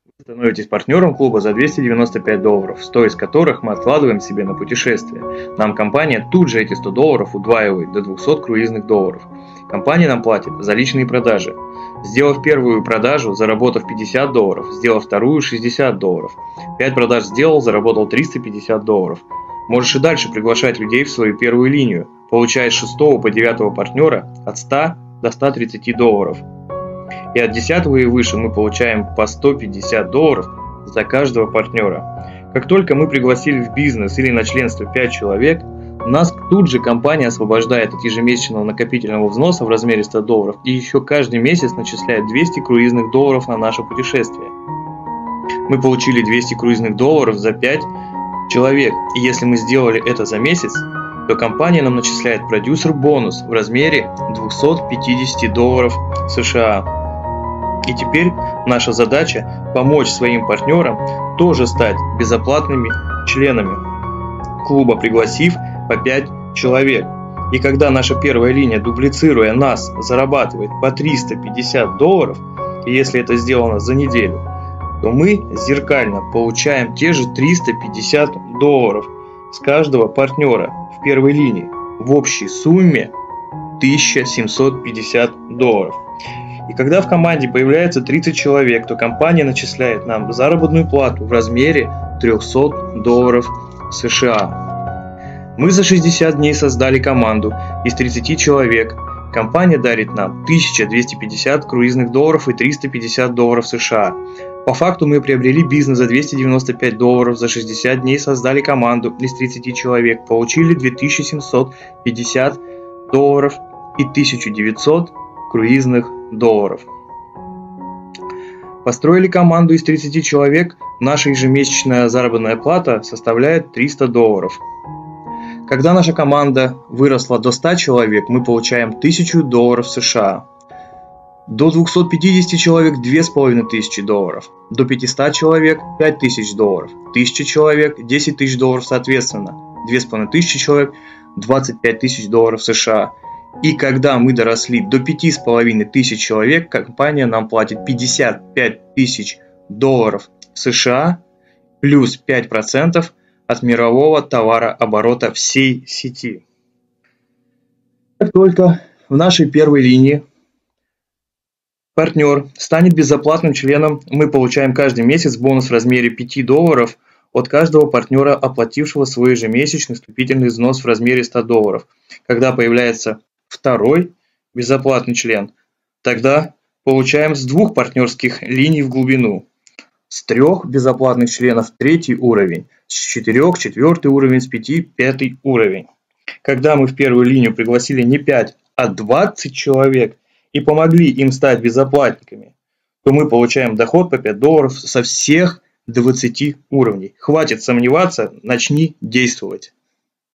Становитесь партнером клуба за $295, 100 из которых мы откладываем себе на путешествие. Нам компания тут же эти $100 удваивает до $200 круизных. Компания нам платит за личные продажи. Сделав первую продажу, заработав $50, сделав вторую $60. 5 продаж сделал, заработал $350. Можешь и дальше приглашать людей в свою первую линию, получая с 6 по 9 партнера от 100 до $130. И от 10 и выше мы получаем по $150 за каждого партнера. Как только мы пригласили в бизнес или на членство 5 человек, нас тут же компания освобождает от ежемесячного накопительного взноса в размере $100 и еще каждый месяц начисляет $200 круизных на наше путешествие. Мы получили $200 круизных за 5 человек, и если мы сделали это за месяц, то компания нам начисляет продюсер-бонус в размере $250 США. И теперь наша задача помочь своим партнерам тоже стать безоплатными членами клуба, пригласив по 5 человек. И когда наша первая линия, дублицируя нас, зарабатывает по $350, и если это сделано за неделю, то мы зеркально получаем те же $350 с каждого партнера в первой линии в общей сумме $1750. И когда в команде появляется 30 человек, то компания начисляет нам заработную плату в размере $300 США. Мы за 60 дней создали команду из 30 человек. Компания дарит нам $1250 круизных и $350 США. По факту мы приобрели бизнес за $295, за 60 дней создали команду из 30 человек, получили $2750 и 1900 круизных долларов. Построили команду из 30 человек, наша ежемесячная заработная плата составляет $300. Когда наша команда выросла до 100 человек, мы получаем $1000 США. До 250 человек $2500, до 500 человек $5000, 1000 человек $10 000 соответственно, 2500 человек $25 000 США. И когда мы доросли до 5500 человек, компания нам платит $55 000 США плюс 5% от мирового товарооборота всей сети. Как только в нашей первой линии партнер станет безоплатным членом, мы получаем каждый месяц бонус в размере $5 от каждого партнера, оплатившего свой ежемесячный вступительный взнос в размере $100. Когда появляется второй безоплатный член, тогда получаем с 2 партнерских линий в глубину, с 3 безоплатных членов 3 уровень, с 4 4 уровень, с 5 5 уровень. Когда мы в первую линию пригласили не 5, а 20 человек и помогли им стать безоплатниками, то мы получаем доход по $5 со всех 20 уровней. Хватит сомневаться, начни действовать.